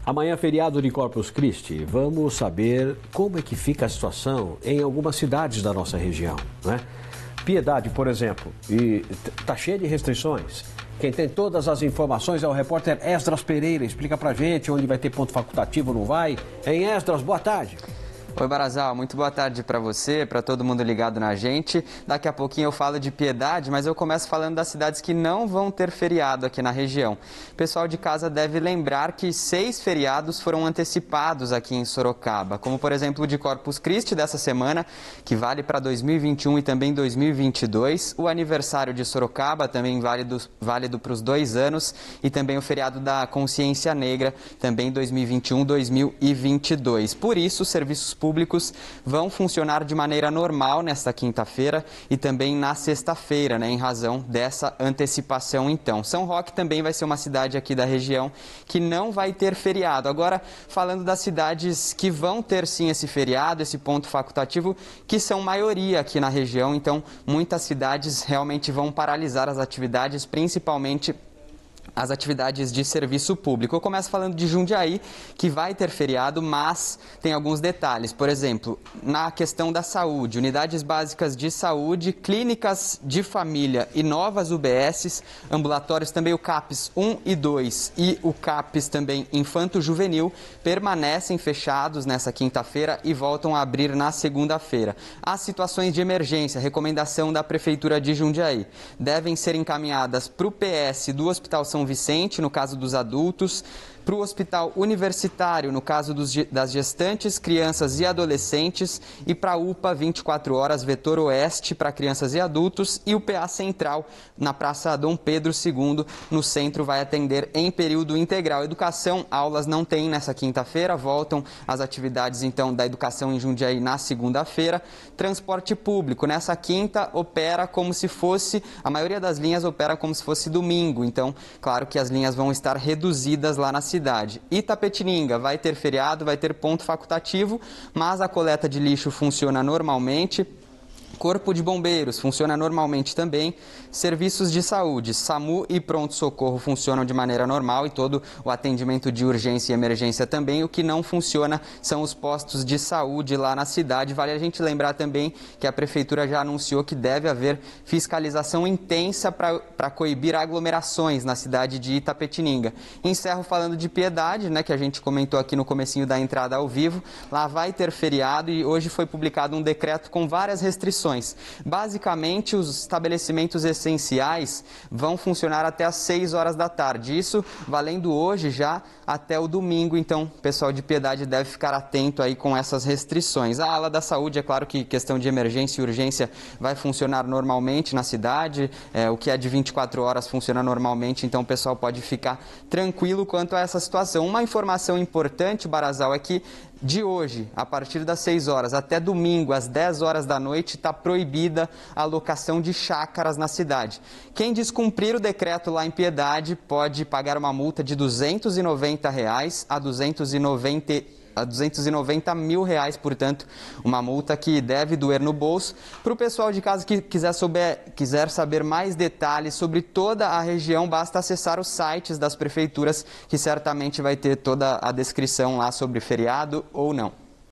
Amanhã é feriado de Corpus Christi. Vamos saber como é que fica a situação em algumas cidades da nossa região, né? Piedade, por exemplo, está cheia de restrições. Quem tem todas as informações é o repórter Esdras Pereira. Explica pra gente onde vai ter ponto facultativo, não vai? Em Esdras, boa tarde. Oi, Barazal, muito boa tarde para você, para todo mundo ligado na gente. Daqui a pouquinho eu falo de Piedade, mas eu começo falando das cidades que não vão ter feriado aqui na região. O pessoal de casa deve lembrar que 6 feriados foram antecipados aqui em Sorocaba, como por exemplo o de Corpus Christi dessa semana, que vale para 2021 e também 2022, o aniversário de Sorocaba, também válido para os 2 anos, e também o feriado da Consciência Negra, também 2021-2022. Por isso, os serviços públicos vão funcionar de maneira normal nesta quinta-feira e também na sexta-feira, né, em razão dessa antecipação. Então, São Roque também vai ser uma cidade aqui da região que não vai ter feriado. Agora, falando das cidades que vão ter sim esse feriado, esse ponto facultativo, que são maioria aqui na região, então muitas cidades realmente vão paralisar as atividades, principalmente as atividades de serviço público. Eu começo falando de Jundiaí, que vai ter feriado, mas tem alguns detalhes. Por exemplo, na questão da saúde, unidades básicas de saúde, clínicas de família e novas UBSs, ambulatórios também o CAPS 1 e 2 e o CAPS também infanto-juvenil permanecem fechados nessa quinta-feira e voltam a abrir na segunda-feira. As situações de emergência, recomendação da Prefeitura de Jundiaí, devem ser encaminhadas para o PS do Hospital São Vicente, no caso dos adultos, para o Hospital Universitário, no caso das gestantes, crianças e adolescentes, e para a UPA 24 horas, Vetor Oeste, para crianças e adultos, e o PA Central, na Praça Dom Pedro II, no centro, vai atender em período integral. Educação, aulas não tem nessa quinta-feira, voltam as atividades, então, da educação em Jundiaí na segunda-feira. Transporte público, nessa quinta, opera como se fosse, a maioria das linhas opera como se fosse domingo, então, claro que as linhas vão estar reduzidas lá na cidade. Itapetininga vai ter feriado, vai ter ponto facultativo, mas a coleta de lixo funciona normalmente. Corpo de Bombeiros funciona normalmente também. Serviços de saúde, SAMU e pronto-socorro funcionam de maneira normal e todo o atendimento de urgência e emergência também. O que não funciona são os postos de saúde lá na cidade. Vale a gente lembrar também que a Prefeitura já anunciou que deve haver fiscalização intensa para coibir aglomerações na cidade de Itapetininga. Encerro falando de Piedade, né, que a gente comentou aqui no comecinho da entrada ao vivo. Lá vai ter feriado e hoje foi publicado um decreto com várias restrições. Basicamente, os estabelecimentos essenciais vão funcionar até às 6 horas da tarde. Isso valendo hoje já até o domingo. Então, o pessoal de Piedade deve ficar atento aí com essas restrições. A ala da saúde, é claro que questão de emergência e urgência vai funcionar normalmente na cidade. O que é de 24 horas funciona normalmente. Então, o pessoal pode ficar tranquilo quanto a essa situação. Uma informação importante, Barazal, é que de hoje, a partir das 6 horas até domingo, às 10 horas da noite, está proibida a locação de chácaras na cidade. Quem descumprir o decreto lá em Piedade pode pagar uma multa de R$ 290 a 290 mil reais, portanto, uma multa que deve doer no bolso. Para o pessoal de casa que quiser saber mais detalhes sobre toda a região, basta acessar os sites das prefeituras, que certamente vai ter toda a descrição lá sobre feriado ou não.